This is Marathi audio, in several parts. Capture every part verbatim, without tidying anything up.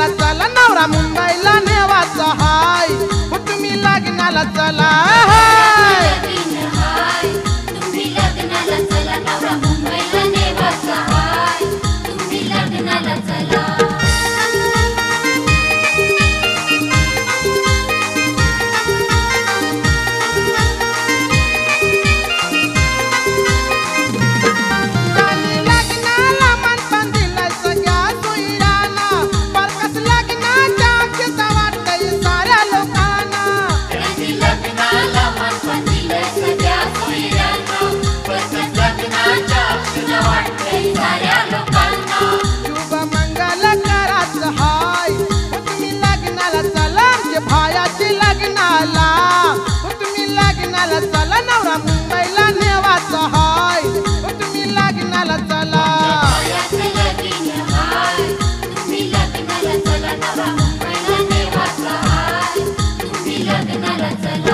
चला नवरा मुंबईला नेवाचा हाय हो तुम्ही लग्नाला चला तुम्ही लग्नाला चला नवरा मुंबईला नेवाचा हाय तुम्ही लग्नाला चला शुभ मंगल करायचं हाय हो तुम्ही लग्नाला चला आमच्या भायाची लग्नाला हो तुम्ही लग्नाला चला नवरा मुंबईला नेवाचा हाय हो तुम्ही लग्नाला चला तुम्ही लग्नाला चला नवरा मुंबईला नेवाचा हाय तुम्ही लग्नाला चला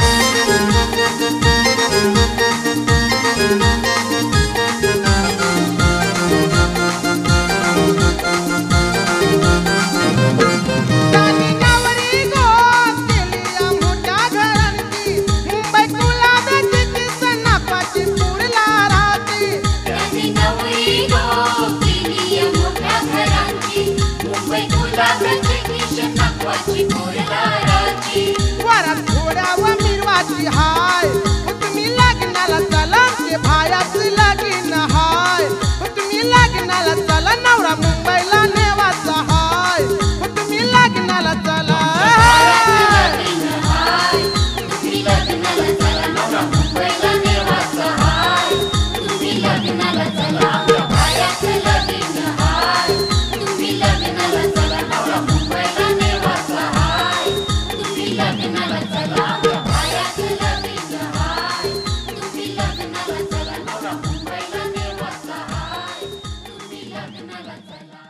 वरात घोडा व मिरवाची हाय हो तुम्ही लग्नाला चला आमचे भायाची लगीन हाय हो तुम्ही लग्नाला चला नवरा मुंबईला नेवाचा हाय हो तुम्ही लग्नाला चला तुम्ही लग्नाला चला नवरा मुंबईला नेवाचा हाय तुम्ही लग्नाला चला भायाचं लगीन हाय तुम्ही लग्नाला चला नवरा मुंबईला नेवाचा हाय तुम्ही लग्नाला चला भायाचं लगीन हाय तुम्ही लग्नाला चला नवरा मुंबईला नेवाचा हाय तुम्ही लग्नाला चला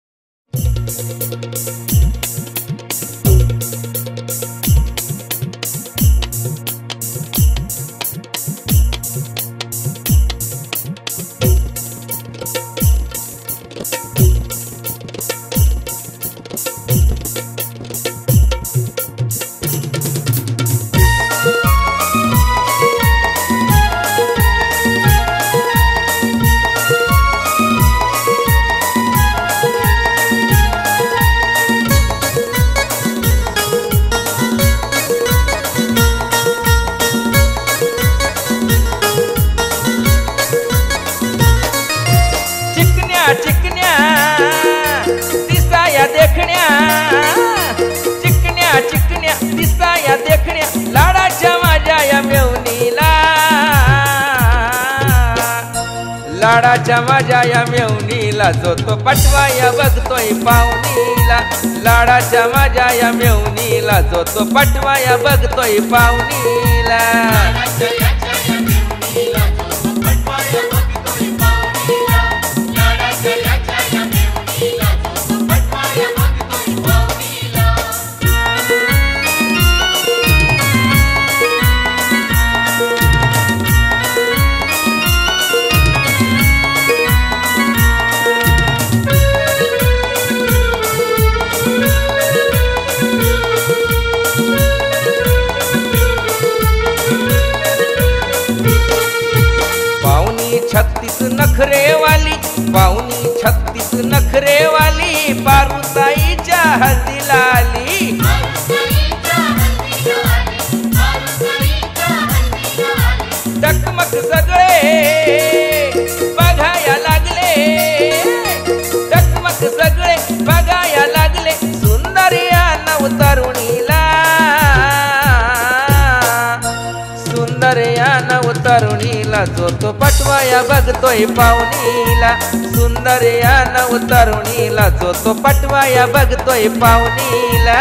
चिकन्या दिसाया देखण्या चिकन्या चिकन्या दिसाया देखण्या लाडाच्या माझ्या या मेवणीला लाडाच्या माझ्या या मेवणीला जो तो पटवाया बघतोय पाहुणीला लाडाच्या माझ्या या मेवणीला जो तो पटवाया बघतोय पाहुणीला छत्तीस नखरे वाली पाहुणी छत्तीस नखरे वाली पारुताईच्या हळदीला आली टकमक सगळे बघाया लागले टकमक सगळे बघाया लागले सुंदर या नवतरुणीला सुंदर या नवतरुणीला जो तो पटवाया बघतोय पाहुणीला सुंदर या नवतरुणीला जो तो पटवाया बघतोय पाहुणीला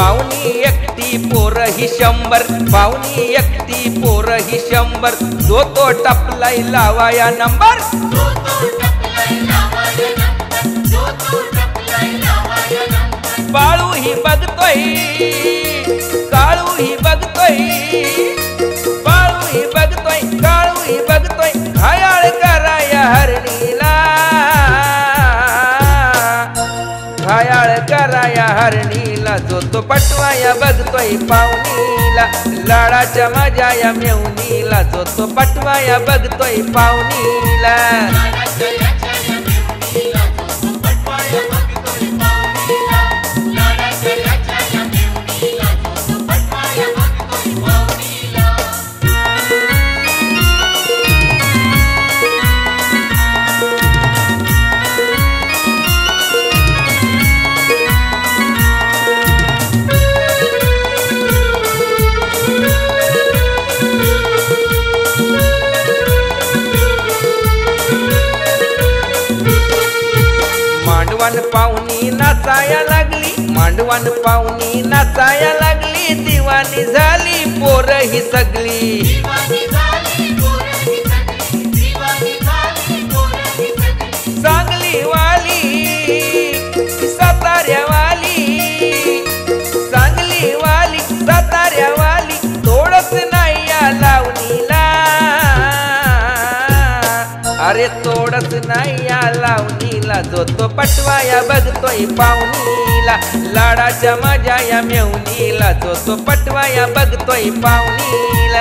पाहुणी एकटी पोर ही शंभर, पाहुणी एकटी पोर ही शंभर, जो तो टपलाई लावाया नंबर, जो तो टपलाई लावाया नंबर, जो तो टपलाई लावाया नंबर. बाळू ही बघतोय, काळू ही बघतोय, बाळू ही बघतोय, काळू ही बघतोय, घायाळ कराया हरणीला, घायाळ कराया हरणीला, जो तो पटवाया बघतोय पाहुणीला, लाडाच्या माझ्या या मेवणीला, जो तो पटवाया बघतोय पाहुणीला. मांडवान पाहुणी नाचाया लागली, मांडवान पाहुणी नाचाया लागली, दिवाणी झाली पोर ही सगळी, दिवाणी झाली पोर ही सगळी, दिवाणी झाली पोर ही सगळी. सांगली वाली साताऱ्या वाली, सांगली वाली साताऱ्या वाली, थोडस नाही या लावणीला, अरे थोडस नाही या लावणीला, जो तो पटवाया बघतोय पाहुणीला, लाडाच्या माझ्या या मेवणीला, जो तो पटवाया बघतोय पाहुणीला.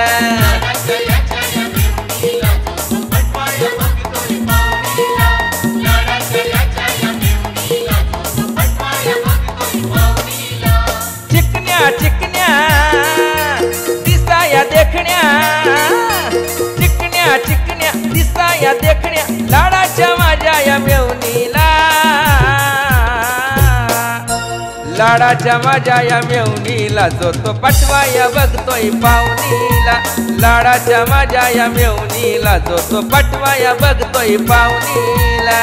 चिकन्या चिकन्या दिसाया देखण्या, चिकन्या चिकन्या दिसाया देखण्या, लाडाच्या माझ्या या मेवणीला, लाडाच्या माझ्या या मेवणीला, जो तो पटवाया बघतोय पाहुणीला, लाडाच्या माझ्या या मेवणीला, जो तो पटवाया बघतोय पाहुणीला.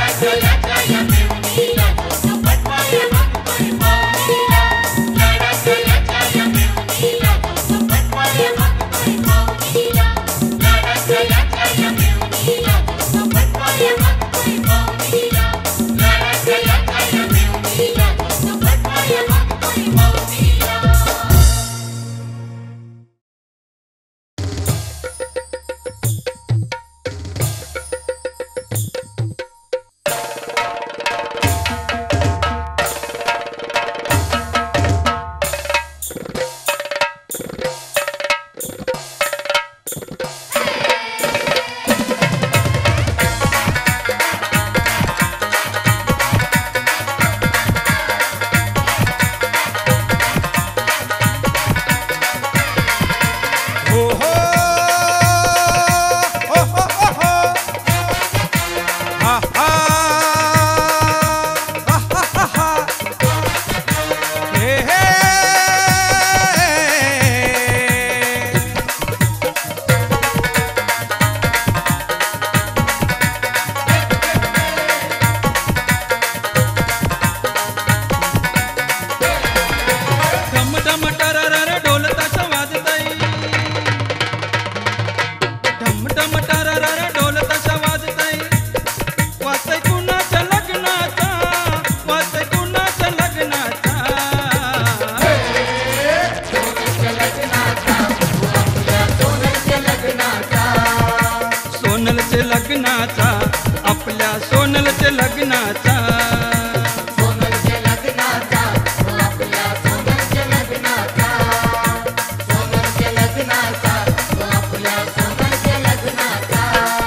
लग्नाचा, आपल्या सोनलचे लग्नाचा, सोनलचे लग्नाचा, आपल्या सोनलचे लग्नाचा, सोनलचे लग्नाचा, आपल्या सोनलचे लग्नाचा.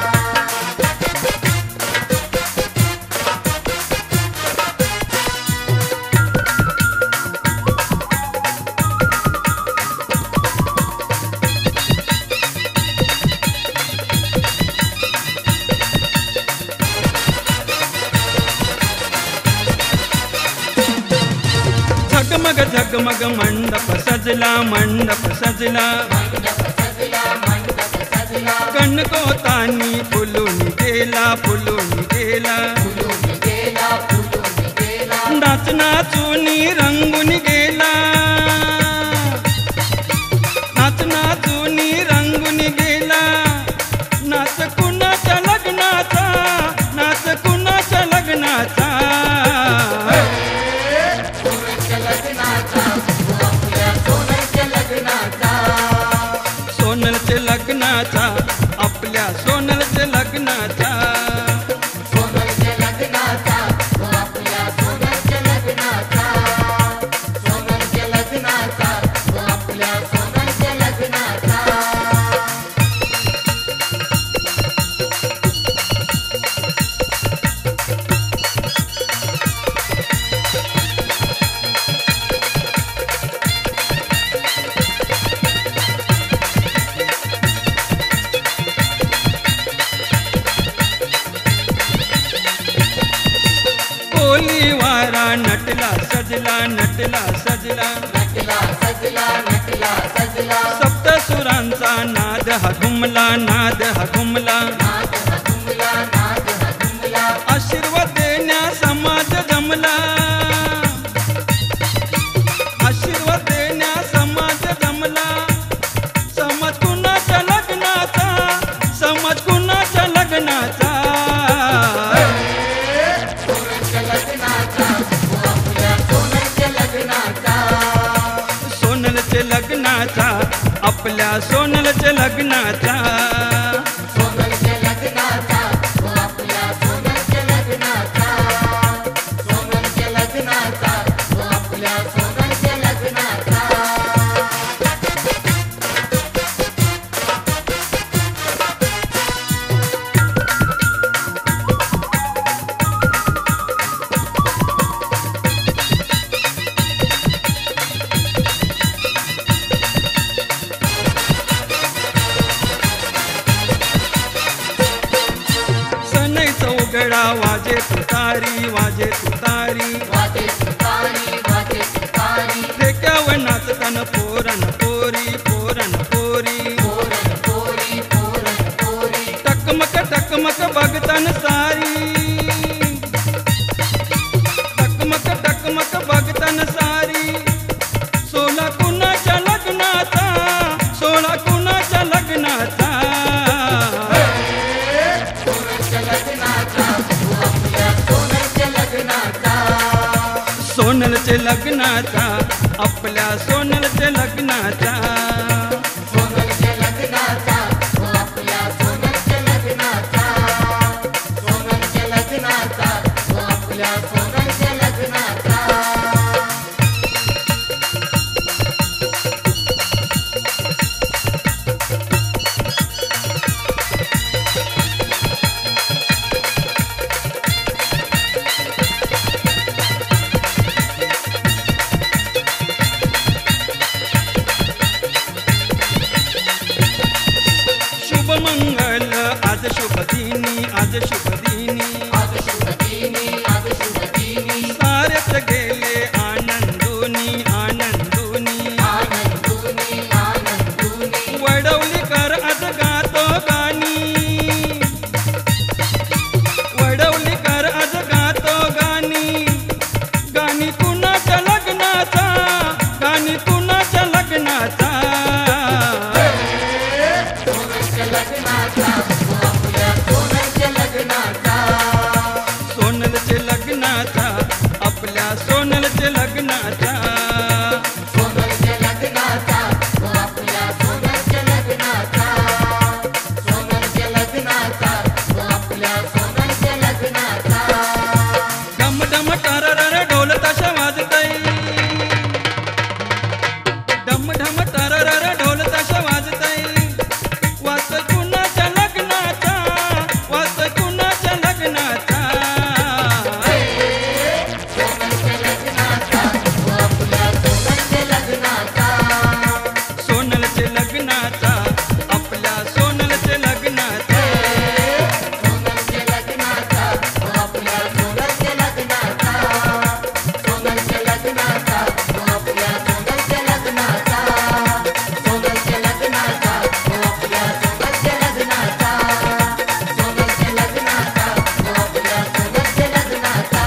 झगमग झगमग मंडप सजला, मंडप सजला, कणकोतानी फुलून गेला, फुलून गेला, नाच नाचूनी रंगून गेला. लग्नाचा तो आपल्या सोनलच्या लग्नाचा सोनलचे लग्नाचा आपल्या सोनलचे लग्नाचा सोनलच्या लग्नाचा तो आपल्या सोनलच्या लग्नाचा सोनलच्या लग्नाचा तो आपल्या सोनलच्या लग्नाचा कोलीवारा नटला सजला नटला सजला नटला सजला नटला सजला सप्तसुरांचा नाद हा घुमला नाद हा घुमला नाद हा घुमला नाद हा घुमला आशीर्वाद देण्या समाज जमला आशीर्वाद देण्या समाज जमला समाज कुणाच्या लग्नाचा समाज कुणाच्या लग्नाचा सोनलच्या लग्नाचा तो आपल्या सोनलच्या लग्नाचा सोनलचे लग्नाचा आपल्या सोनलचे लग्नाचा सोनलच्या लग्नाचा तो आपल्या सोनलच्या लग्नाचा सोनलच्या लग्नाचा तो आपल्या सोनलच्या लग्नाचा सनईचा उघडा वाजे तुतारी वाजे तुतारी वाजे तुतारी वाजे तुतारी ठेक्यावर नाचताना पोरण पोरी पोरण पोरी पोरण पोरी पोरण पोरी टकमक टकमक बघताना सारी टकमक टकमक बघताना सारी सोळा कुणाच्या लग्नाचा सोळा कुणाच्या लग्नाचा सोनलच्या लग्नाचा तो आपल्या सोनलच्या लग्नाचा सोनलचे लग्नाचा आपल्या सोनलचे लग्नाचा सोनलच्या लग्नाचा तो आपल्या सोनलच्या लग्नाचा सोनलच्या लग्नाचा तो आपल्या सोनलच्या लग्नाचा शुभ मंगल आज शुभ दिनी आज शुभ दिनी आज शुभ दिनी आज शुभ दिनी सारेच गेले आनंदोनी आनंदोनी आनंदुनी आनंदुनी वडवली कर आज गातो गाणी वडवली कर आज गातो गाणी गाणी कुणाच्या लग्नाचा गाणी कुणाच्या लग्नाचा सोनलच्या लग्नाचा तो आपल्या सोनलच्या लग्नाचा सोनलचे लग्नाचा आपल्या सोनलचे लग्नाचा सोनलच्या लग्नाचा तो आपल्या सोनलच्या लग्नाचा सोनलच्या लग्नाचा तो आपल्या सोनलच्या लग्नाचा डम डम टररर ढोल ताशा वाजतय डम ढम टररर ढोल ताशा वाजतय वाजतय कुणाच्या लग्नाचा वाजतय कुणाच्या लग्नाचा सोनलच्या लग्नाचा तो आपल्या सोनलच्या लग्नाचा सोनलचे लग्नाचा आपल्या सोनलचे लग्नाचा सोनलच्या लग्नाचा तो आपल्या सोनलच्या लग्नाचा सोनलच्या लग्नाचा तो आपल्या सोनलच्या लग्नाचा सोनलच्या लग्नाचा तो आपल्या सोनलच्या लग्नाचा सोनलच्या लग्नाचा तो आपल्या सोनलच्या लग्नाचा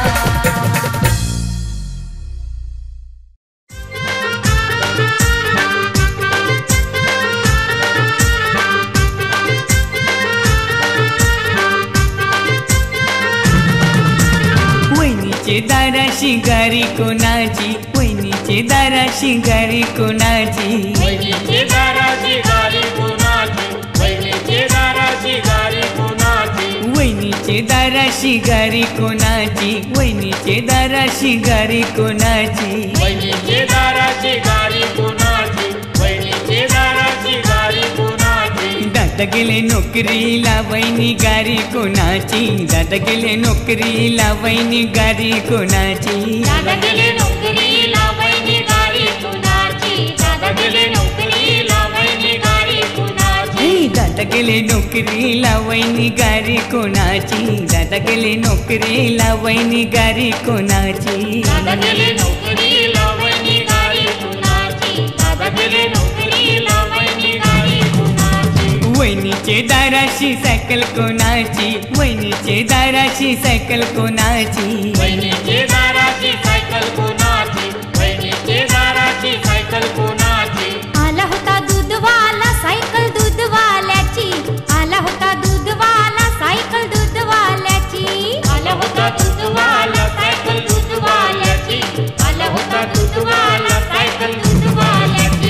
वहिनीचे दाराशी गारी कोणाची वहिनी वहिनीचे दाराशी गारी कोणाची वहिनीचे दाराची गाडी कुणाची वहिनीचे दाराची गाडी कुणाची वहिनीचे दाराशी गारी कोणाची वहिनीचे दाराशी गारी कोणाची वहिनीचे दाराची गाडी कुणाची वहिनीचे दाराची गाडी कुणाची दादा गेले नोकरीला वहिनी गारी कोणाची दादा गेले नोकरीला वहिनी गारी कोणाची दादा गेले नोकरीला वहिनी गाडी कुणाची दादा गेले नोकरीला वहिनी गाडी कुणाची ए, दादा गेले नोकरीला वहिनी गारी कोणाची दादा गेले नोकरीला वहिनी गारी कोणाची दादा गेले नोकरीला वहिनी गाडी कुणाची दादा गेले नोकरीला वहिनी गाडी कुणाची वहिनीचे दाराशी सायकल कोणाची वहिनीचे दाराशी सायकल कोणाची वहिनीचे दाराची सायकल कुणाची वहिनीचे दाराची सायकल कुणाची आला होता दूधवाला सायकल दूधवाल्याची आला होता दूधवाला सायकल दूधवाल्याची आला होता दूधवाला सायकल दूधवाल्याची आला होता दूधवाला सायकल दूधवाल्याची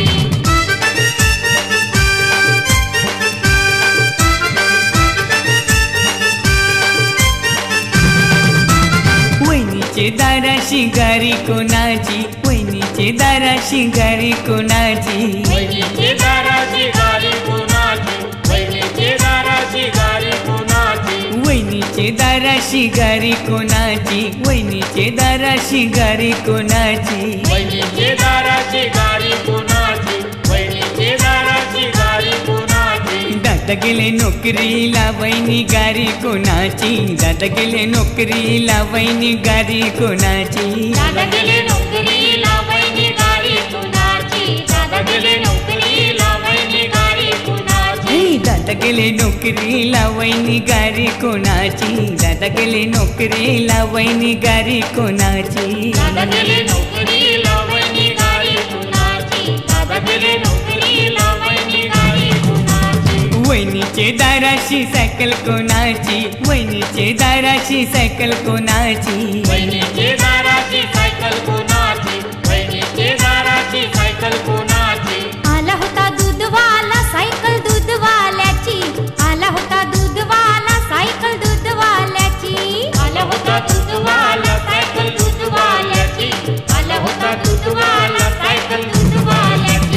वहिनीचे दाराशी गारी कोणाची वहिनीचे दाराशी गारी कोणाची वहिनीचे दाराची गाडी कुणाची वहिनीचे दाराची गाडी कुणाची वहिनीचे दाराशी गारी कोणाची वहिनीचे दाराशी गारी कोणाची वहिनीचे दाराची गाडी कुणाची वहिनीचे दाराची गाडी कुणाची दादा गेले नोकरीला वहिनी गारी कोणाची दादा गेले नोकरीला वहिनी गारी कोणाची दादा गेले नोकरीला वहिनी गाडी कुणाची दादा गेले नोकरीला वहिनी गाडी कुणाची ए, दादा गेले नोकरीला वहिनी गारी कोणाची दादा गेले नोकरीला वहिनी गारी कोणाची दादा गेले नोकरीला वहिनी गाडी कुणाची दादा गेले नोकरीला वहिनी गाडी कुणाची वहिनीचे दाराशी सायकल कोणाची वहिनीचे दाराशी सायकल कोणाची वहिनीचे दाराची सायकल कुणाची वहिनीचे दाराची सायकल कुणाची आला होता दूधवाला सायकल दूधवाल्याची आला होता दूधवाला सायकल दूधवाल्याची आला होता दूधवाला सायकल दूधवाल्याची आला होता दूधवाला सायकल दूधवाल्याची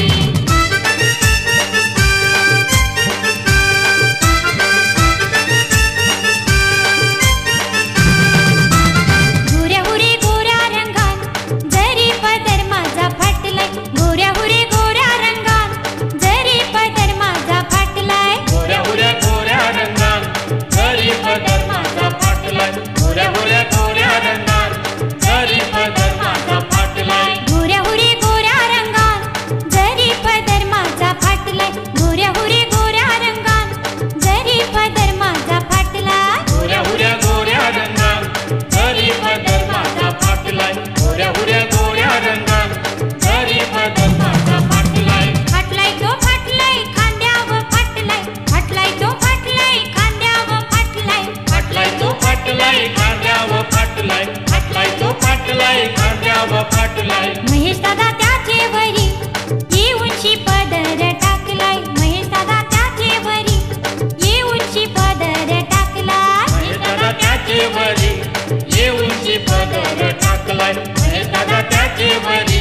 गोऱ्या हुरे गोऱ्या रंगात जरी पदर माझा फाटलाय गोऱ्या हुरे गोऱ्या रंगात जरी पदर माझा फाटलाय गोऱ्या गोऱ्या गोऱ्या रंगात घरी पदर माझा फाटलाय गोऱ्या गोऱ्या गोऱ्या रंगात घरी पदर माझा फाटलाय गोऱ्या हुरे गोऱ्या रंगात जरी पदर माझा फाटलाय गोऱ्या हुरे गोऱ्या रंगात जरी पदर माझा फाटलाय गोऱ्या गोऱ्या गोऱ्या रंगात घरी पदर माझा फाटलाय गोऱ्या गोऱ्या गोऱ्या रंगात घरी पदर माझा फाटलाय फाटलाय तो फाटलाय खांद्यावर फाटलाय फाटलाय तो फाटलाय खांद्यावर फाटलाय फाटलाय तो फाटलाय खांद्यावर फाटलाय फाटलाय तो फाटलाय खांद्यावर फाटलाय महेश दादा त्याचे वरी येऊनशी पदर टाकलाय महेश दादा त्याचे वरी येऊनशी पदर टाकलाय महेश दादा त्याचे वरी येऊनची पदर टाकलाय महेश दादा त्याचे वरी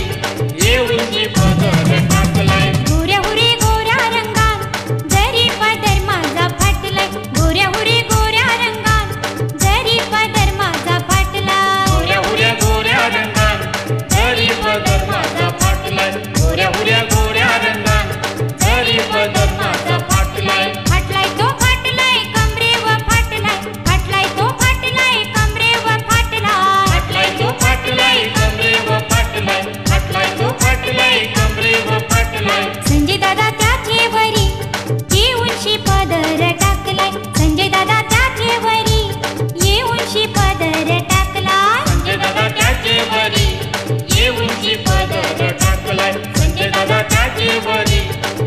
येऊनची पदर टाकलाय गोऱ्या हुरे गोऱ्या रंगात जरी पदर माझा फाटलाय गोऱ्या हुरे गोऱ्या रंगात जरी पदर माझा फाटलाय गोऱ्या गोऱ्या गोऱ्या रंगात घरी पदर माझा फाटलाय गोऱ्या गोऱ्या गोऱ्या रंगात घरी पदर माझा फाटलाय फाटलाय तो फाटलाय कमरेवर फाटलाय फाटलाय तो फाटलाय कमरेवर फाटलाय फाटलाय तो फाटलाय कमरेवर फाटलाय फाटलाय तो फाटलाय कमरेवर फाटलाय संजय दादा त्याचे वरी येऊनशी पदर टाकलाय संजय दादा त्याचे वरी येऊनशी पदर टाकलाय संजय दादा त्याचे वरी येऊनची पदर टाकलाय संजय दादा त्याचे वरी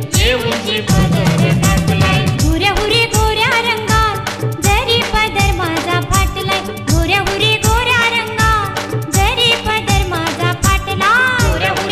येऊनची पदर टाकलाय गोऱ्या हुरे गोऱ्या रंगात जरी पदर माझा फाटलाय गोऱ्या हुरे गोऱ्या रंगात जरी पदर माझा फाटलाय गोऱ्या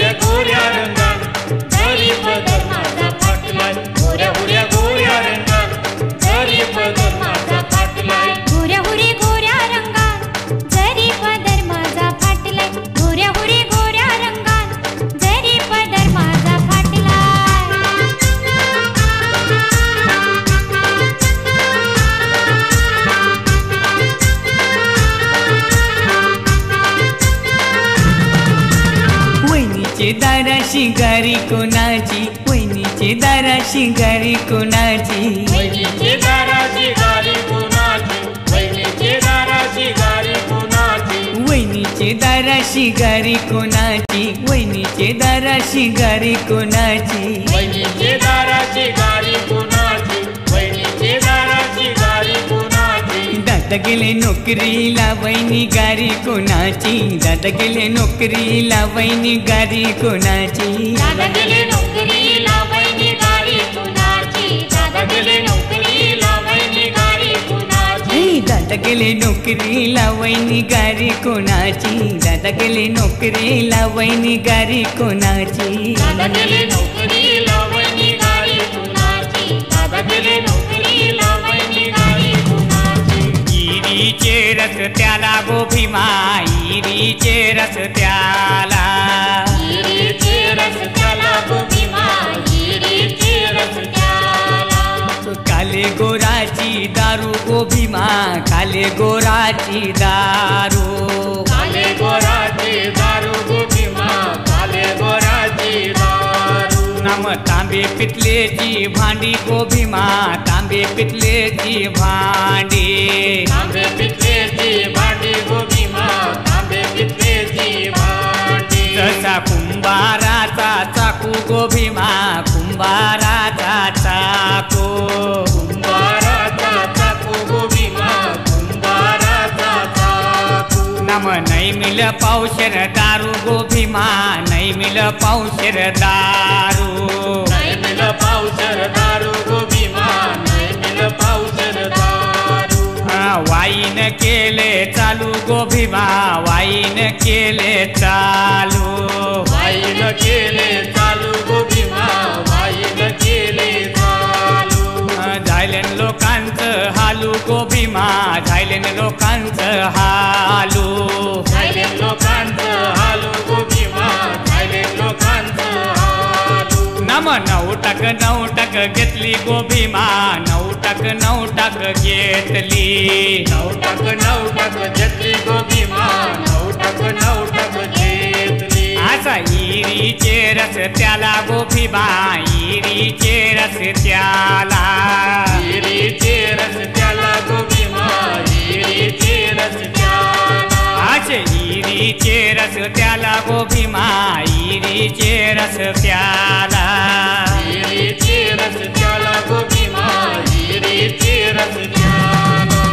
वहिनीचे दाराशी गारी कोणाची वहिनीचे दाराशी गारी कोणाची वहिनीचे दाराची गारी कुणाची वहिनीचे दाराची गारी कुणाची वहिनीचे दाराशी गारी कोणाची वहिनीचे दाराशी गारी कोणाची वहिनीचे दाराची गारी कुणाची वहिनीचे दाराची गारी कुणाची दादा गेले नोकरीला वहिनी गारी कोणाची दादा गेले नोकरीला वहिनी गारी कोणाची दादा गेले नोकरीला वहिनी गाडी कुणाची दादा गेले नोकरीला वहिनी गाडी कुणाची ए, दादा गेले नोकरीला वहिनी गारी कोणाची दादा गेले नोकरीला वहिनी गारी कोणाची दादा गेले नोकरीला वहिनी गाडी कुणाची दादा गेले नोकरीला वहिनी गाडी कुणाची इरीचे रस्त्याला गो भीमा इरीचे रस्त्याला हिरीचे रस्त्याला गो भीमा हिरीचे रस्त्याला काले गोराची दारू गो भीमा काले गोराची दारू काले गोराची दारू गो भीमा काले गोराची दारू नाम तांबे पितलेची भांडी गो भीमा तांबे पितलेची भांडी तांबे पितलेची भांडी गो भीमा तांबे पितलेची भांडी जसा कुंभाराचा चाकू गो भीमा कुंभाराचा चाकू कुंभाराचा चाकू गो भीमा कुंभाराचा चाकू नाम नाही मिल पावशर दारू गो भीमा नाही मिल पावशर दारू नाही मिल पावसर दारू गो भीमा नाही मिल पावसर दारू हा, वाईन केले चालू गो भीमा वाईन केले चालू वाईन केले चालू गो भीमा वाईन केले चालू झायलेन लोकांचं हालू गो भीमा झायलेन लोकांचं हालू झायलेन लोकांचं हालू गो भीमा झायलेन लोकांचं हालू नम नऊ टक नऊ टक घेतली गो भीमा नऊ टक नऊ टक घेतली नऊ टक नऊ टक घेतली गो भीमा नऊ टक नऊ टक घेतली असा इरीचे रस त्याला गो भीमा इरीचे रस त्याला हिरीचे रस त्याला गो भीमा हिरीचे रस त्याला असे इरीचे रस त्याला गो भीमा इरीचे रस त्याला हिरीचे रस त्याला गो भीमा हिरीचे रस त्याला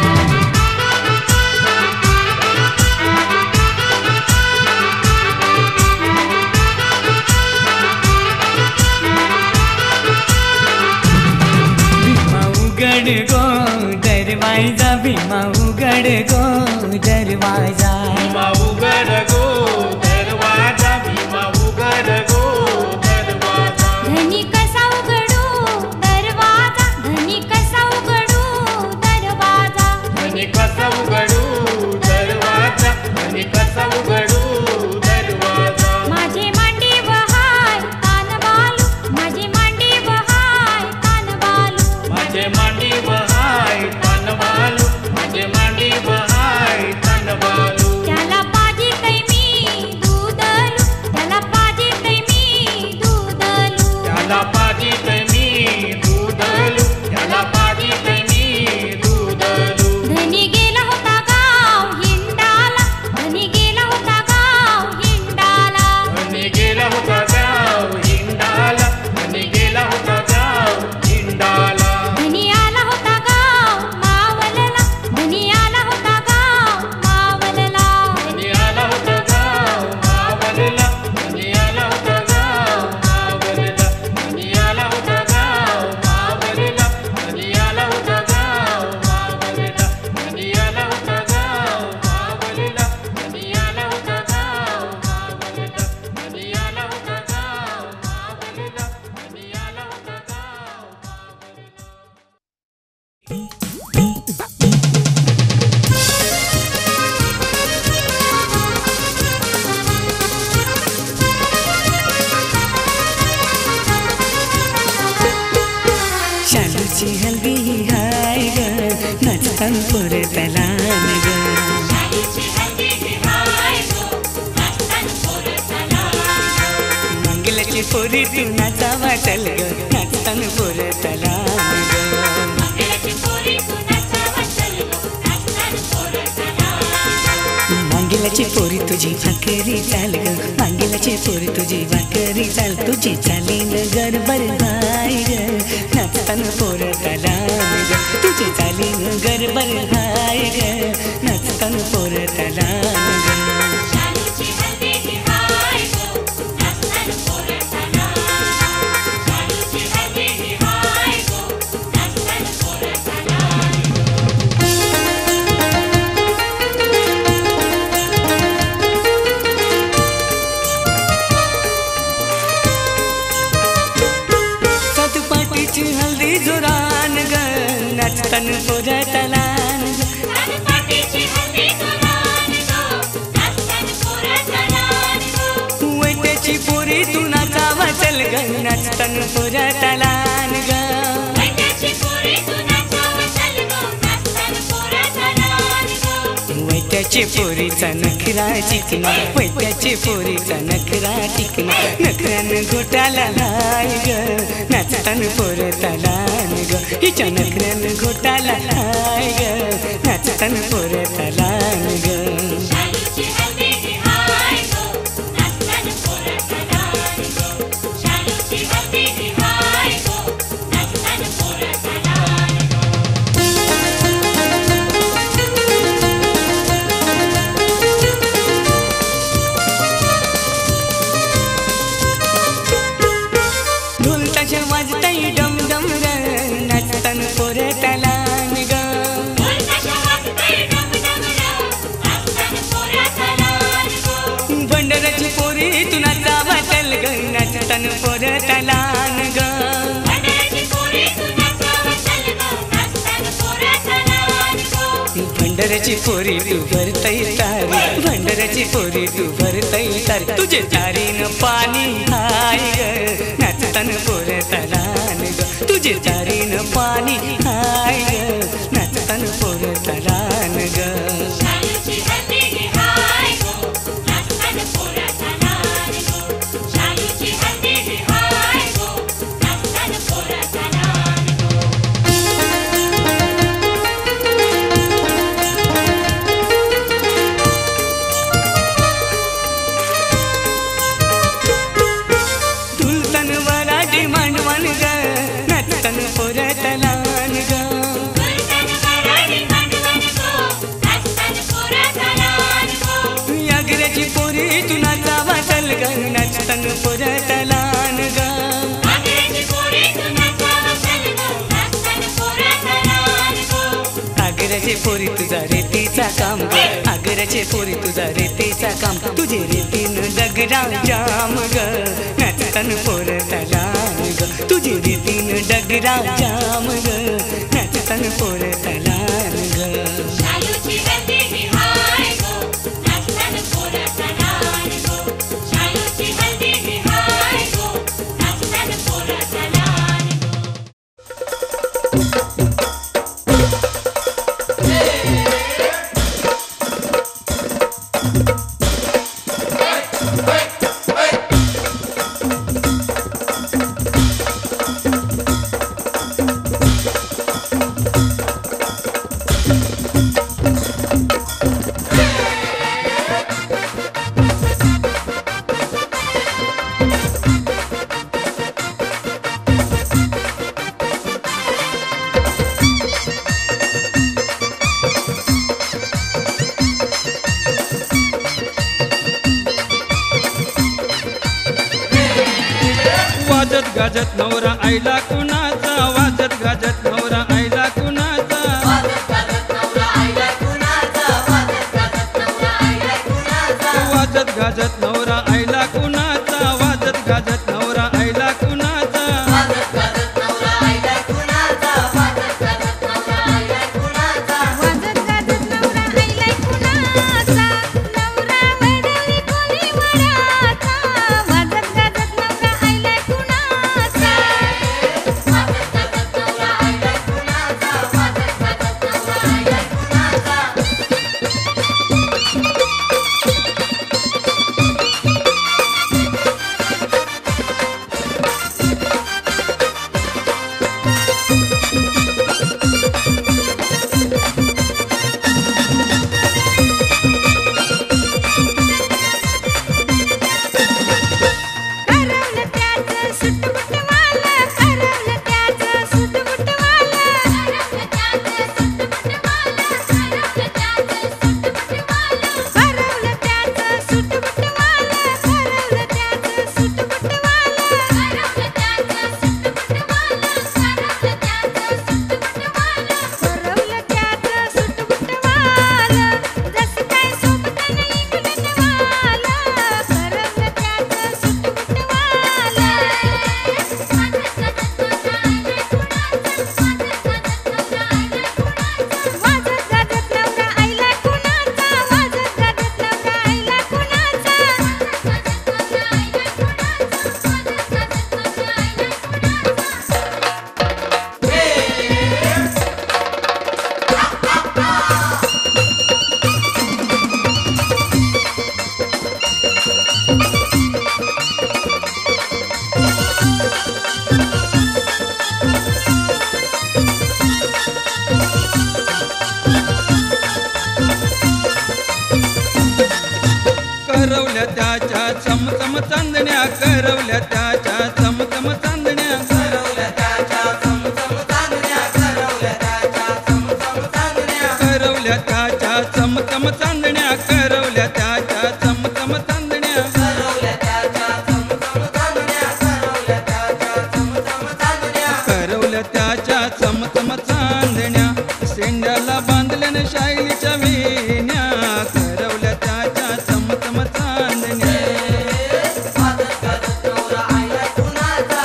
भीमा उघड गो दरवाजा भीमा उघड गो दरवाजा भीमा उघड गो दरवाजा भीमा उघड गो दरवाजा धनी कसा उघडू दरवाजा धनी कसा उघडू दरवाजा आणि कसा उघडू दरवाजा आणि कसा उघडू दरवाजा माझे मांडी बहाय तान बालू माझे मांडी बहाय तान बालू माझे मांडी बहाय तन बालू माझे मांडी बहाय तन बालू त्याला पाजी तै मी दूधलू त्याला पाजी तै मी दूधलू त्याला पाजीत मी दूधलू त्याला पाजीत मी दूधलू धनी गेला होता गाव हिंडाला धनी गेला होता गाव हिंडाला आणि गेला होता गाव हिंडाला आणि गेला होता गाव हिंडाला धनी आला होता गाव मावलला धनी आला होता गाव मावलला आणि आला होता गाव मावलला आणि आला होता गाव मावलला आणि आला होता गाव मावलला आणि आला होता गाव मावलला आणि आला होता गाव मावलला आणि आला होता गाव मावलला आणि आला होता गाव मावलला आणि आला होता गाव मावलला शालूची हल्दी हाय ग नचतान परतलान ग पोरी तू नाचावा चल ग नाचतान पोरताला ग मांगिलाची पोरी तुझी भाकरी चाल ग मांगिलाची पोरी तुझी भाकरी चाल तुझी चालीन गरबर हाय ग नाचतान पोरताला ग तुझी चालीन गरबर हाय ग नाचतान पोरताला ग हल्दी जोरान ग नाचतान पोरतालान वैट्याची पोरी तू नाचावा चल ग नाचतान पोरतालान ग वैट्याची पोरीचा नखरा चिकना वैट्याची पोरीचा नखरा चिकना नखऱ्यान घोटाला हाय ग नाचतान पोरतालान ग हिच्या नखऱ्यान घोटाला हाय ग नाचतान पोरतालान ग वाजताई डम डम र नाचतान पोरतालान ग बंडराची पोरी तू नाचावा चल ग नाचतान पोरतालान ग भंडराची पोरी तू भरतई तारी भंडराची पोरी तू भरतई तारी तुझे तारीन पाणी हाय ग नाचतान पोरतालान ग तुझे तारीन पाणी हाय ग नाचतान पोरतालान ग पोरतालान ग आगऱ्याची पोरी तू नाचावा चल ग नाचतान पोरतालान ग आगऱ्याची पोरी तुझा रेतीचा काम ग आगऱ्याची पोरी तुझा रेतीचा काम तुझे रेतीन डगरा जाम ग नाचतान पोरतालान ग तुझे रेतीन डगरा जाम ग नाचतान पोरतालान ग वाजत गाजत नवरा आईला कुणाचा वाजत गाजत नवरा आईला कुणाचा वाजत गाजत नवरा आईला कुणाचा वाजत गाजत नवरा आईला कुणाचा वाजत गाजत नवरा आईला कुणाचा I चम चांदण्या करवल्या त्याच्या चमचम चांदण्या करवल्या त्याच्या चमचम चांदण्या करवल्या त्याच्या चमचम चांदण्या करवल्या त्याच्या चमचम चांदण्या करवल्या त्याच्या चमचम चांदण्या करवल्या त्याच्या चमचम चांदण्या करवल्या त्याच्या चमचम चांदण्या करवल्या त्याच्या चमचम चांदण्या शेंड्याला बांधल्याने शाईलीच्या वेण्या करवल्या त्याच्या चमचम चांदण्या वाजत गाजत नवरा आईला कुणाचा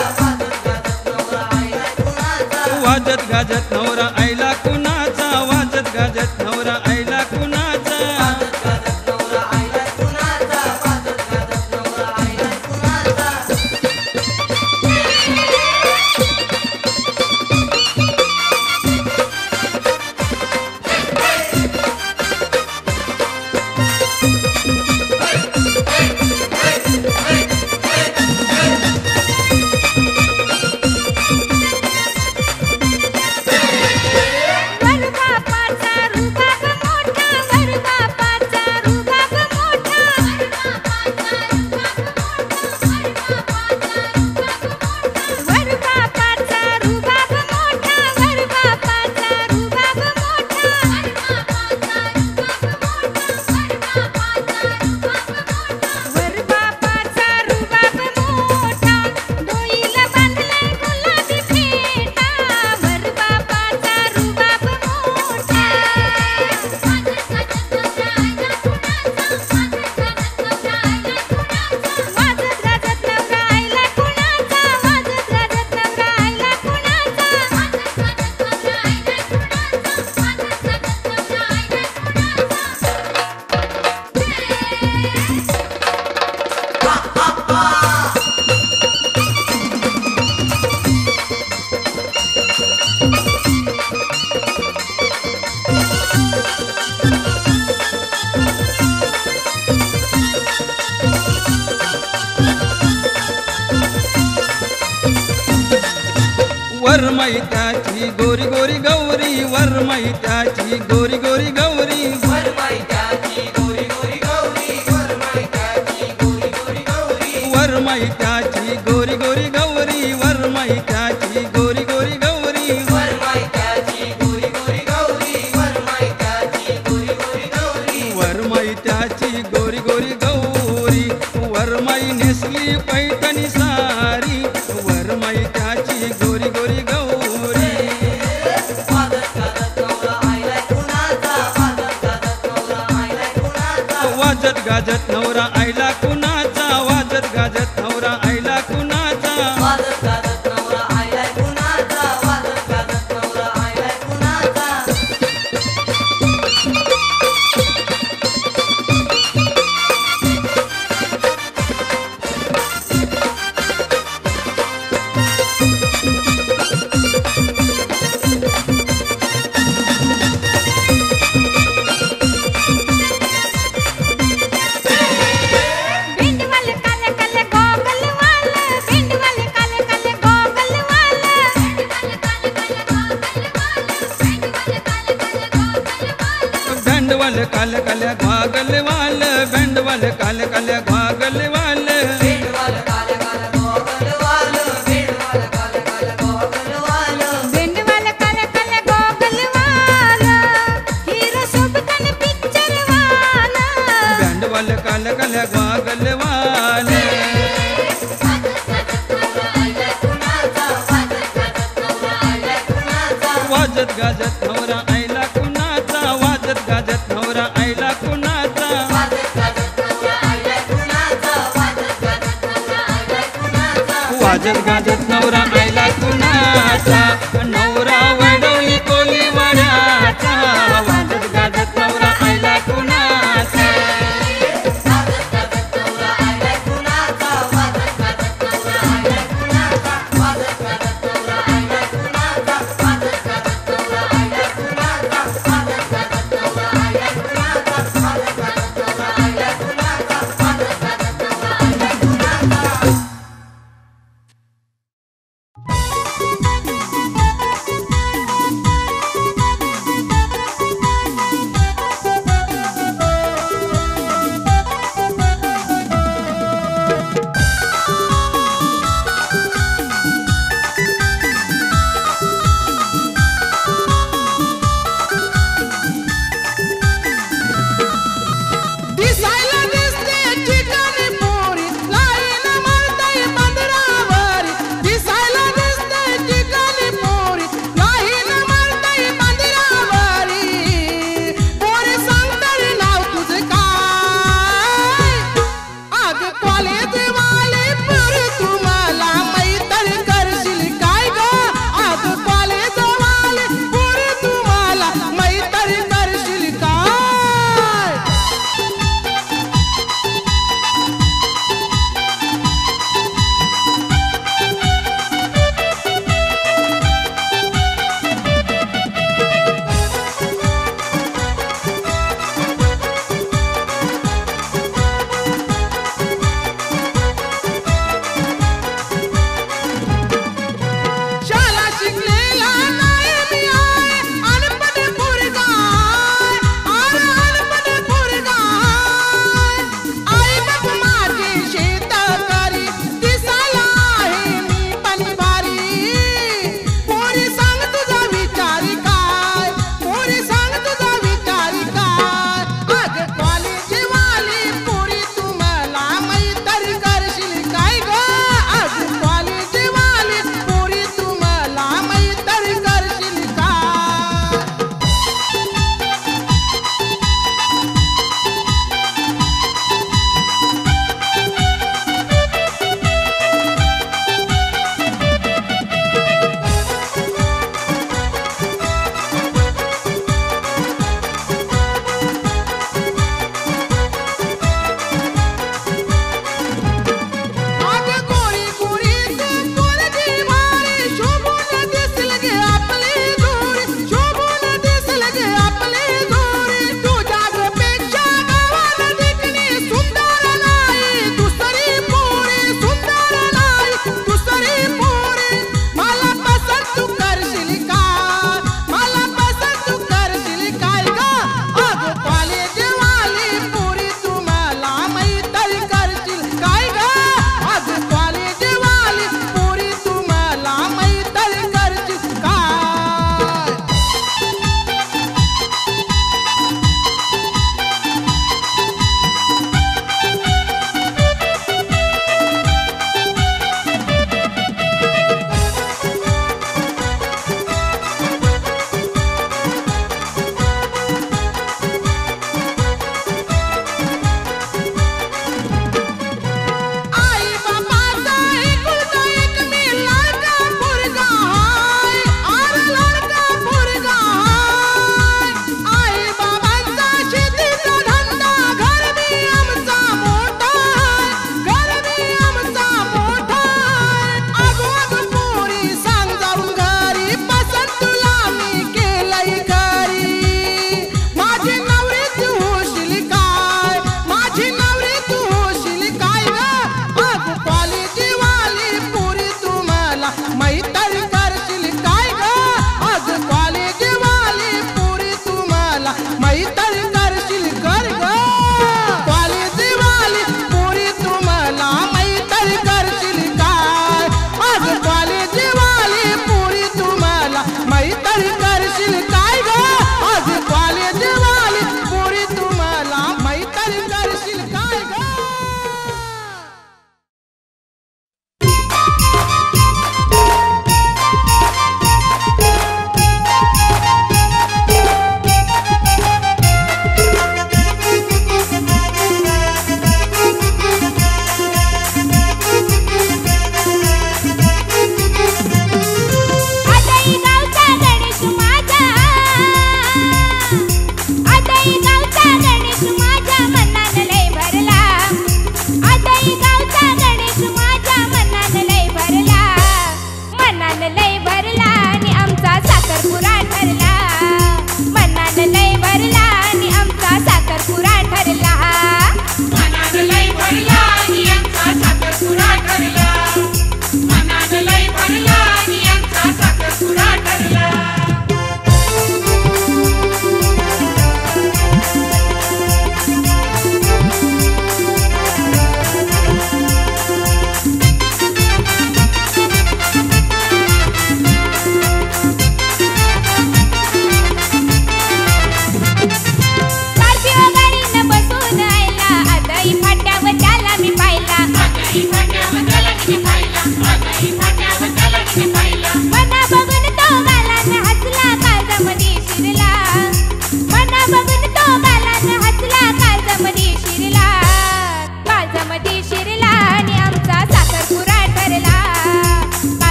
वाजत गाजत नवरा आईला कुणाचा वाजत गाजत नवरा आईला कुणाचा वाजत गाजत नवरा आईला कुणाचा वाजत गाजत नवरा आईला कुणाचा वाजत गाजत नवरा आईला कुणाचा वरबापाचा रुबाब मोठा वरबापाचा रुबाब मोठा वरबापाचा रुबाब मोठा वरबापाचा रुबाब मोठा वरबापाचा रुबाब मोठा डोईला बांधलाय गुलाबी फेटा वरबापाचा रुबाब मोठा वाजत गाजत नवरा आईला कुणाचा वाजत गाजत नवरा आईला कुणाचा वाजत गाजत नवरा आईला कुणाचा वाजत गाजत नवरा आईला कुणाचा वाजत गाजत नवरा वरमाई त्याची गोरी गोरी गौरी वरमाई त्याची गोरी गोरी गौरी वरमाई त्याची गोरी गोरी गौरी वरमाई त्याची गोरी गोरी गौरी वरमाई त्याची गोरी गोरी गौरी वरमाई त्याची गोरी गोरी गौरी वरमाई त्याची गोरी गोरी गौरी वरमाई त्याची गोरी गोरी गौरी वरमाई त्याची गोरी गोरी गौरी वरमाई नेसली पैठणी सारी वरमाई त्याची गोरी गोरी गौरी वाजत गाजत नवरा आईला कुणाचा वाजत गाजत नवरा आईला कुणाचा वाजत गाजत नवरा आईला कुणाचा वाजत गाजत नवरा आईला कुणाचा वाजत गाजत नवरा आईला कुणाचा वाजत गाजत नवरा भिंडवल काले काले गोगल वाल भिंडवल काले काले गोगल वाल भिंडवल काले काले गोगल वाल भेंडवल काल काल घागल वाल भेंडवल काल काल घागल वाल भेंडवाल काल काल गोगल वाल भेंडवाल काल काल गोगल वाल भेंडवल काले काले गोगल वाल हिरो सोबतन पिक्चर वाल भेंडवल काल काल घागल वाल वाजत गाजत नवरा आईला कुणाचा वाजत गाजत नवरा आईला कुणाचा वाजत गाजत नवरा आईला कुणाचा नवरा वडवली कोली वड्याचा वाजत गाजत नवरा आईला कुणाचा भिंडवल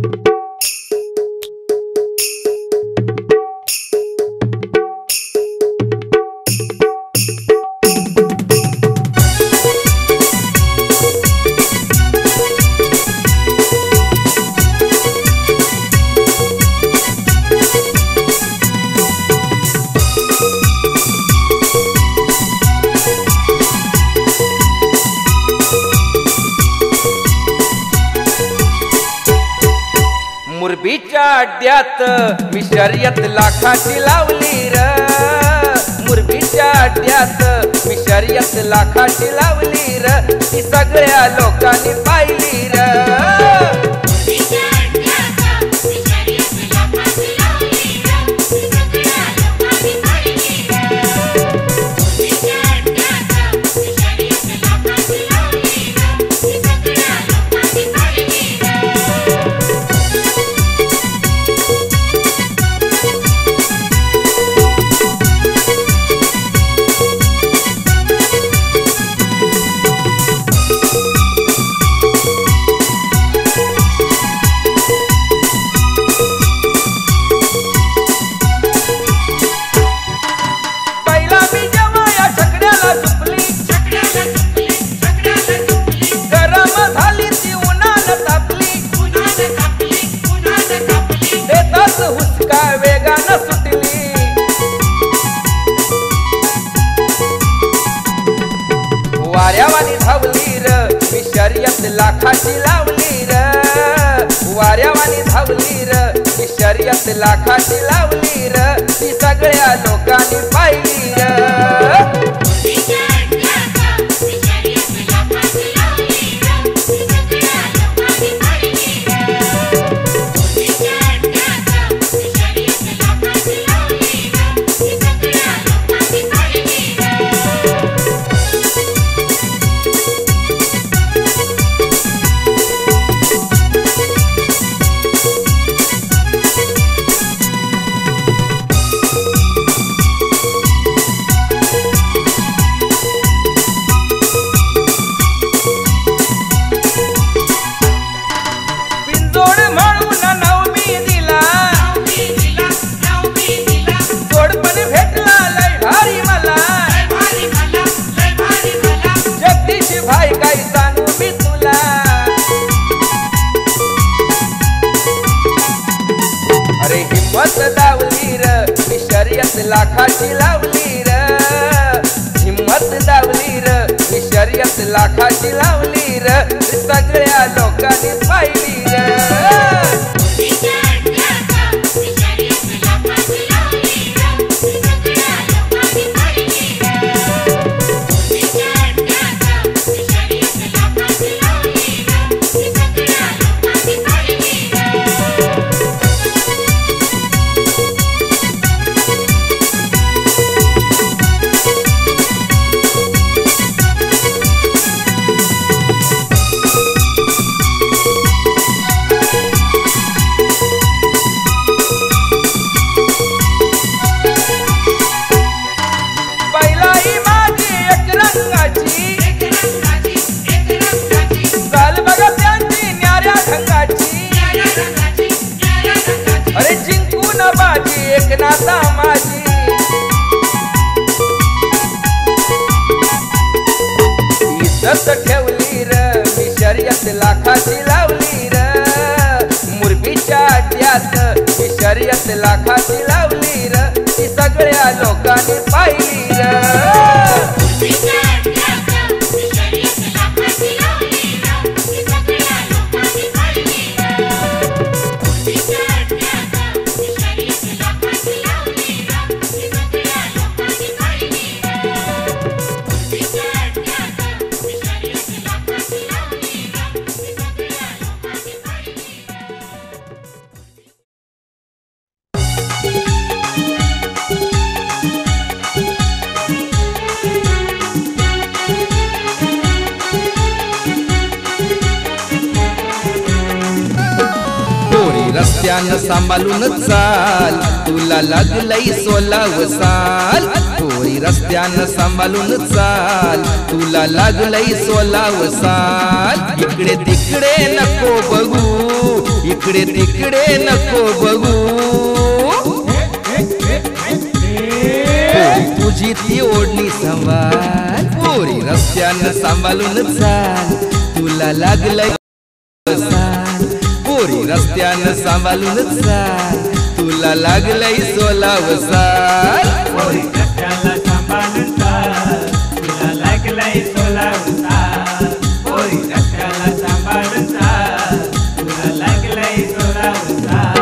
मुरबीच्या अड्ड्यात मी शर्यत लाखाची लावली र मुरबीच्या अड्ड्यात मी शर्यत लाखाची लावली र ती सगळ्या लोकांनी पाहिली र हुसका वेगानं सुटली वाऱ्यावानी धावली र मी शर्यत लाखाची लावली र वाऱ्यावानी धावली र मी शर्यत लाखाची लावली र ती सगळ्या लोकांनी पाहिली र हिम्मत दावली र मी शर्यत लाखाची लावली र हिम्मत दावली र मी शर्यत लाखाची लावली र सगळ्या लोकांनी पाहिली र अरे जिंकून बाजी एक नाता माझी इज्जत ठेवली र मी शर्यत लाखाची लावली र मुरबीच्या अड्ड्यात मी शर्यत लाखाची लावली र ती सगळ्या लोकांनी पाहिली र रस्त्यानं सांभाळून चाल तुला लागलंय सोलाव साल पोरी पोरी रस्त्यानं सांभाळून चाल तुला लागलंय सोलाव साल इकडे तिकडे नको बघू इकडे तिकडे नको बघू तुझी ती ओढणी सांभाळ पोरी रस्त्यानं सांभाळून चाल तुला लागलंय साल पोरी रस्त्यानं सांभाळून चाल तुला लागलंय सोलाव साल पोरी रस्त्याला सांभाळून चाल तुला लागलंय सोलाव साल पोरी रस्त्याला सांभाळून चाल तुला लागलंय सोलाव साल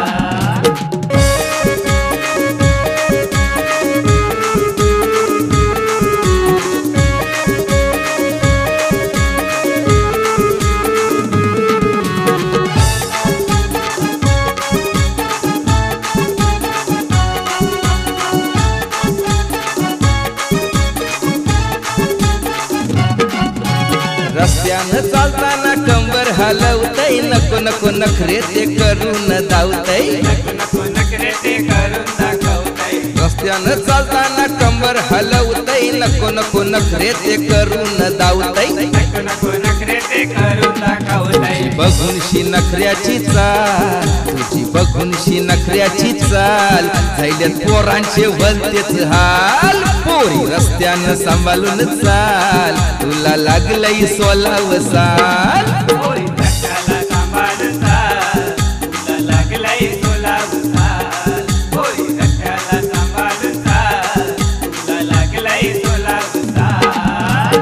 रस्त्यानं चालताना कंबर हलवतय नको नको नखरे ते करून धावतय नको नखरे ते करून दाखवतय रस्त्यानं चालताना कंबर हलवतय नको नको नखरे ते करून धावतय नको नको नखरे ते करून दाखवतय बघूनशी नखऱ्याची चाल तुझी बघूनशी नखऱ्याची चाल झाल्यात पोरांचे भलतेच हाल पोरी रस्त्यानं सांभाळून चाल तुला लागलंय सोलाव साल पोरी रस्त्याला सांभाळून चाल तुला लागलंय सोलाव साल पोरी रस्त्याला सांभाळून चाल तुला लागलंय सोलाव साल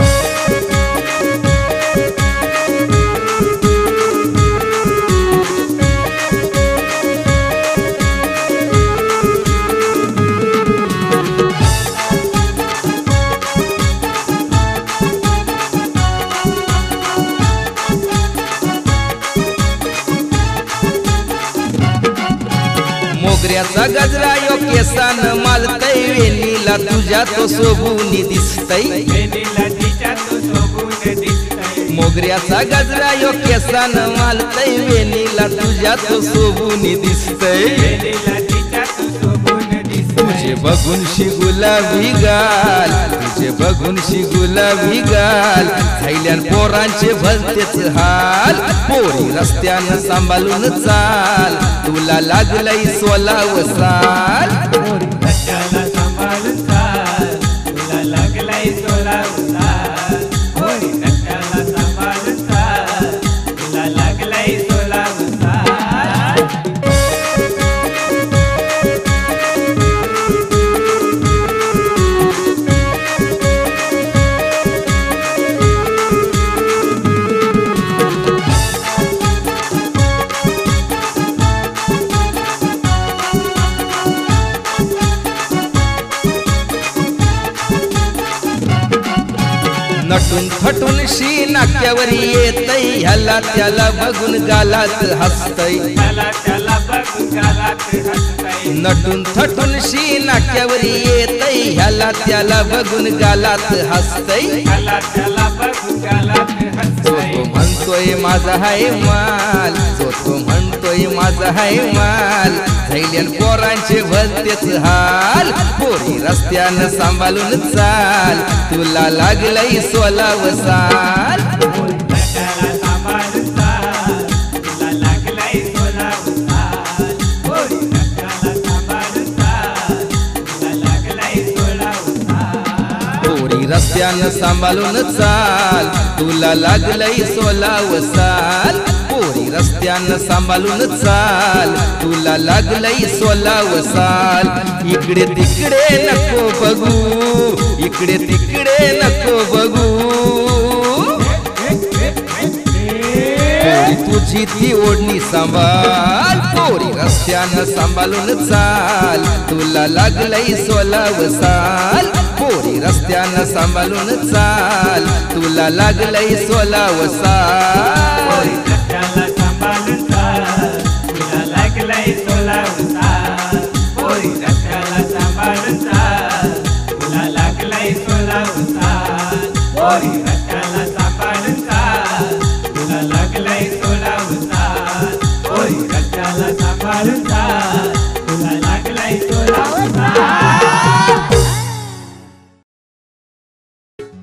मोगऱ्याचा गजरा यो केसान मालतय वेणीला तुझ्या तो सोबूनी दिसतय वेणीला तिच्या तो शोभून दिसतय मोगऱ्याचा गजरा यो केसान मालतय वेणीला तुझ्या तो सोबूनी दिसतय वेणीला तिच्या तो शोभून दिसतय तुझे बघून शी गुलाबी गाल तुझे बघून शी गुलाबी गाल झाल्यान पोरांचे भलतेच हाल पोरी रस्त्यानं सांभाळून चाल तुला लागलंय सोलाव साल पोरी रस्त्याला सांभाळून चाल तुला लागलंय सोलाव साल पोरी रस्त्याला सांभाळून चाल तुला लागलंय सोलाव साल नटून थटून शी नाक्यावर येतय ह्याला त्याला बघून गालात हसतय त्याला त्याला बघून गालात हसतय नटून थटून शी नाक्यावर येतय ह्याला त्याला बघून गालात हसतय त्याला त्याला बघून गालात जो हसतय तो म्हणतोय माझा हाय माल जो तो म्हणतोय माझा हाय माल झैल्यान पोरांचे भलतेच हाल पोरी रस्त्यानं सांभाळून चाल तुला लागलंय सोलाव साल पोरी रस्त्याला सांभाळून चाल तुला लागलंय सोलाव साल पोरी रस्त्याला सांभाळून चाल तुला लागलंय सोलाव साल पोरी रस्त्यानं सांभाळून चाल तुला लागलंय सोलाव साल पोरी रस्त्यानं सांभाळून चाल तुला लागलंय सोलाव साल इकडे तिकडे नको बघू इकडे तिकडे नको बघू पोरी तुझी ती ओढणी सांभाळ पोरी रस्त्यानं सांभाळून चाल तुला लागलंय सोलाव साल पोरी रस्त्यानं सांभाळून चाल तुला लागलंय सोलाव साल पोरी रस्त्याला सांभाळून चाल तुला लागलंय सोलाव साल पोरी रस्त्याला सांभाळून चाल तुला लागलंय सोलाव साल पोरी रस्त्याला सांभाळून चाल तुला लागलंय सोलाव साल पोरी रस्त्याला सांभाळून चाल तुला लागलंय सोलाव साल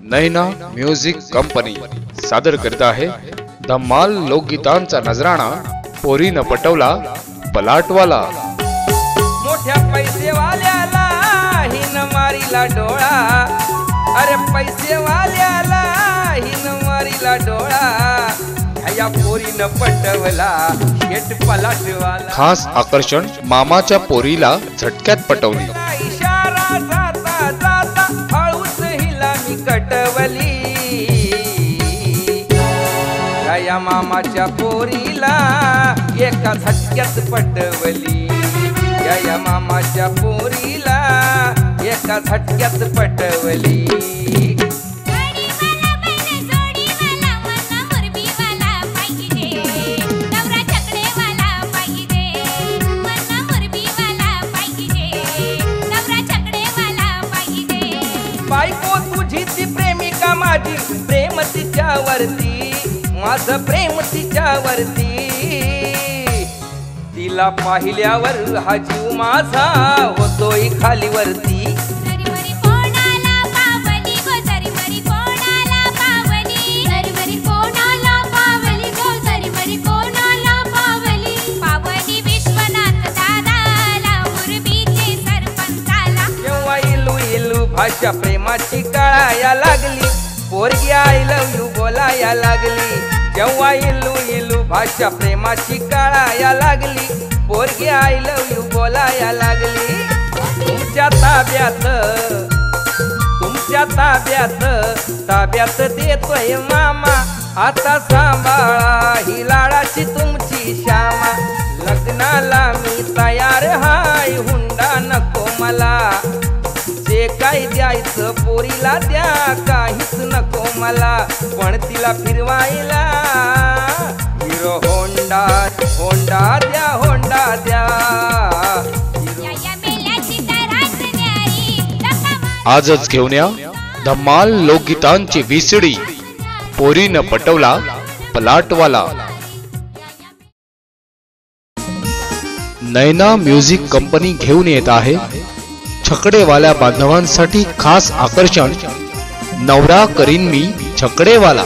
नैना म्युझिक कंपनी सादर करत आहे धम्माल लोकगीतांचा नजराणा पोरीनं पटवला पलाटवाला। मोठ्या पैसेवाल्याला हिन मारीला डोळा, अरे पैसेवाल्याला हिन मारीला डोळा, ह्या पोरीनं पटवला शेट पलाटवाला। खास आकर्षण मामाच्या पोरीला झटक्यात पटवली। इशारा जाता जाता हळूच हिला मी कटवली, या मामाच्या पोरीला एका झटक्यात पटवली, या मामाच्या पोरीला एका झटक्यात पटवली। बायको तुझी ती प्रेमिका माझी, प्रेम तिच्यावरती माझं प्रेम तिच्यावरती, तिला पाहिल्यावर हा जीव माझा होतोय खालीवरती। जेव्हा इलू इलू भाषा प्रेमाची कळाया लागली, पोरगी आय लव यू बोलाया लागली, जेव्हा इलू इलू भाषा प्रेमाची कळाया लागली, पोरगी आय लव यू बोलाया लागली। तुमच्या ताब्यात तुमच्या ताब्यात ताब्यात देतोय मामा, आता सांभाळा ही लाडाची तुमची श्यामा। लग्नाला मी तयार हाय, हुंडा नको मला, जे काय द्यायचं पोरीला द्या, काहीच नको मला, पण तिला फिरवायला हिरो होंडा होंडा द्या, होंडा द्या। आजच घेऊन या धम्माल लोकगीतांची विसडी, पोरीनं पटवला पलाटवाला। नैना म्युझिक कंपनी घेऊन येत आहे छकडेवाल्या बांधवांसाठी खास आकर्षण, नवरा करीन मी छकडेवाला।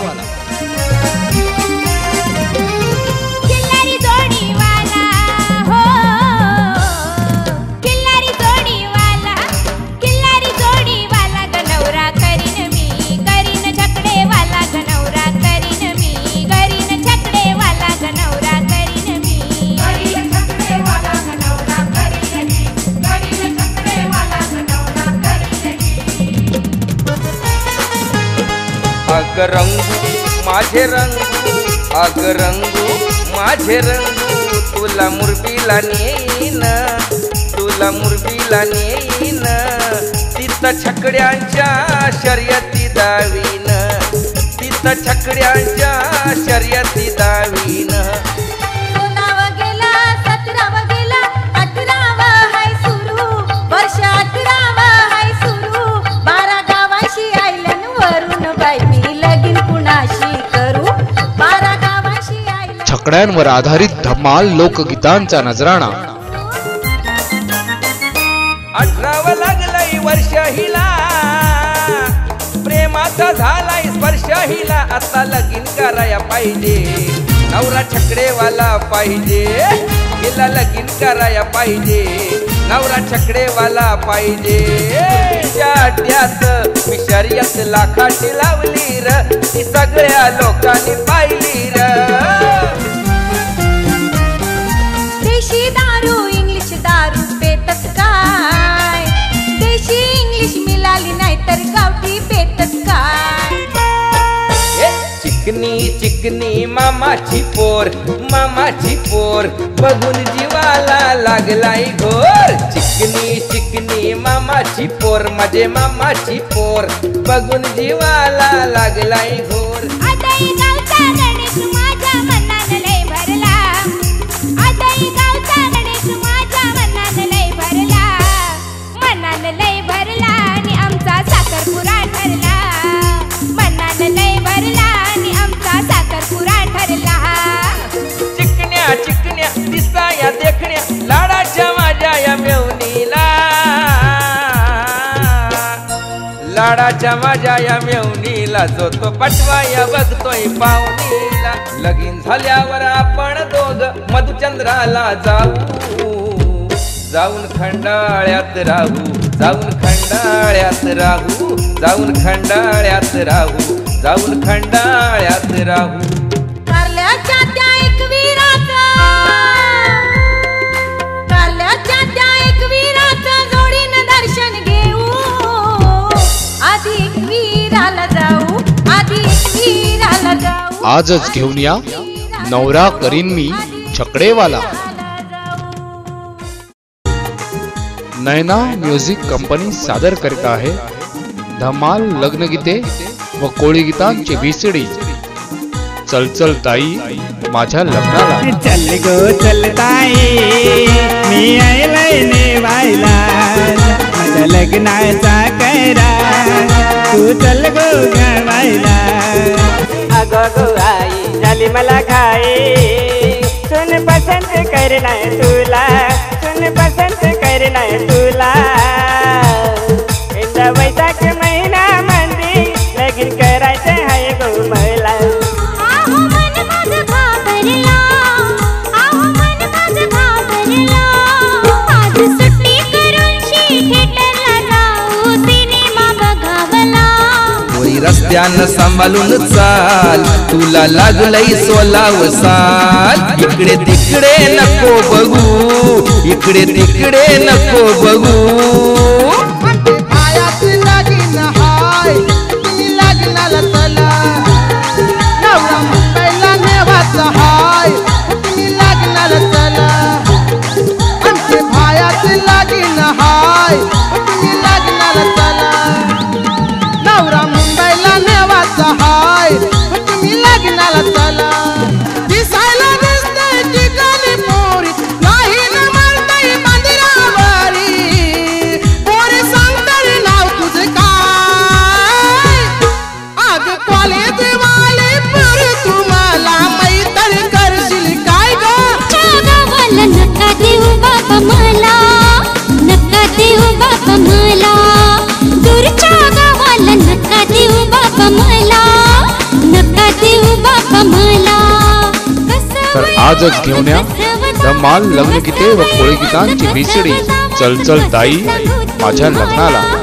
अग रंगू माझे रंगू, अग रंगू माझे रंगू, तुला मुरबीला नेईन, तुला मुरबीला नेईन, तिथं छकड्यांच्या शर्यती दावीन, तिथं छकड्यांच्या शर्यती दावीन। छकड्यांवर आधारित धम्माल लोकगीतांचा नजराणा। अठरावं लागलंय वर्ष हिला, प्रेमाचा झालाय स्पर्श हिला, आता लगीन कराया पाहिजे, नवरा छकडेवाला पाहिजे, हिला लगीन कराया पाहिजे, नवरा छकडेवाला पाहिजे। जाट्यात मी शर्यत लाखाची लावली र, ती सगळ्या लोकांनी पाहिली र। देशी दारू इंग्लिश दारू पेतच काय, देशी इंग्लिश मिळाली नाही तर गावठी पेतच काय। चिकनी चिकनी मामाची पोर, मामाची पोर बघून जीवाला लागलाय घोर, चिकनी चिकनी मामाची पोर, माझे मामाची पोर बघून जीवाला लागलाय घोर। आताही गावचा गणेश माझ्या मनात लय भरला, आताही गावचा गणेश माझ्या मनात लय भरला, मनात लय भरला आणि आमचा साखरपुडा ठरला, मनात लय भरला आणि आमचा साखरपुडा ठरला। चिकन्या चिकन्या दिसाया देखण्या, लाडाच्या माझ्या या मेवणीला, लाडा लाडाच्या माझ्या या मेवणीला जो तो पटवाया बघतोय पाहुणीला. लगीन झाल्यावर आपण दोघ मधुचंद्राला जाऊ, जाऊन खंडाळ्यात राहू, जाऊन खंडाळ्यात राहू, जाऊन खंडाळ्यात राहू, जाऊन खंडाळ्यात राहू. कारल्याच्या त्या एकविराचा, कारल्याच्या त्या एकविराचं जोडीनं दर्शन घेऊ. आधी एकविराला जाऊ, आधी एकविराला जाऊ. आजच घेऊन या नवरा करीन मी छकडेवाला. नयना म्युझिक कंपनी सादर करीत आहे धमाल लग्नगीते व कोळी गीतांची बीसीडी. चल चल ताई माझ्या लग्नाला. चल गो चल ताई मी आयलाय नेवायला, माझ्या लग्नाचा करा तू चल गो गावायला. अगो गो आई झाली मला घाई, सुन पसंत करना तुला, सुन पसंत करना तुला. यंदा वैशाख महिना मंदी लगीन करायचं हाय गो मला. आहो मन माझं घाबरला, आहो मन माझं घाबरला. आज सुट्टी करून थिएटरला जाऊ, सिनेमा बघावला. वरी रस्त्यानं सांभाळून चाल, तुला लागलंय सोलाव साल. इकडे तिकडे नको बघू, इकडे तिकडे नको बघू. आमचे भायाचे लगीन हाय, तुम्ही लग्नाला चला. नवरा मुंबईला नेवाचा हाय, तुम्ही लग्नाला चला. आमचे भायाचे लगीन हाय, तुम्ही लग्नाला चला. नवरा मुंबईला नेवाचा हाय, तुम्ही लग्नाला चला. दिसायला दिसतंय ठिकाणी पोरी, नाही न म्हणताय मंदिरावरी. पोरी सांगताय नाव तुझं काय, अग कॉलेज वाले पोरी तुम्हाला मैत्री करशील काय ग. गावाला नका देऊ बाबा मला, नका देऊ बाबा मला. दूरच्या गावाला नका देऊ बाबा मला, नका देऊ बाबा मला. तर आजच घेऊन या धमाल लग्नगीते व कोळी गीतांची बीसीडी. चल चल ताई माझ्या लग्नाला.